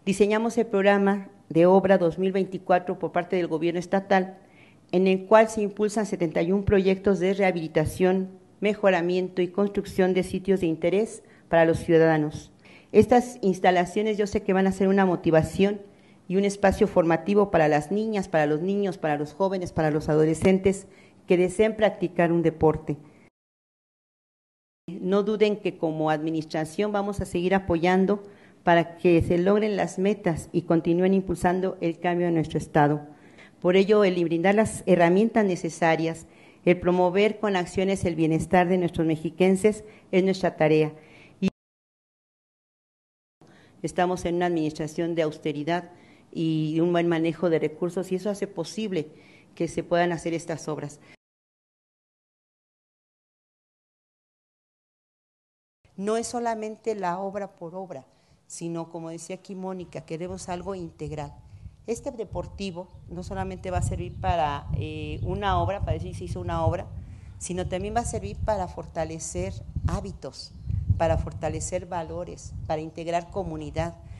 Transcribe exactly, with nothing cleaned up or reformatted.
diseñamos el programa de obra dos mil veinticuatro por parte del gobierno estatal, en el cual se impulsan setenta y un proyectos de rehabilitación, mejoramiento y construcción de sitios de interés para los ciudadanos. Estas instalaciones yo sé que van a ser una motivación y un espacio formativo para las niñas, para los niños, para los jóvenes, para los adolescentes que deseen practicar un deporte. No duden que como administración vamos a seguir apoyando para que se logren las metas y continúen impulsando el cambio en nuestro estado. Por ello, el brindar las herramientas necesarias, el promover con acciones el bienestar de nuestros mexiquenses es nuestra tarea. Y estamos en una administración de austeridad y un buen manejo de recursos y eso hace posible que se puedan hacer estas obras. No es solamente la obra por obra, sino, como decía aquí Mónica, queremos algo integral. Este deportivo no solamente va a servir para eh, una obra, para decir se hizo una obra, sino también va a servir para fortalecer hábitos, para fortalecer valores, para integrar comunidad,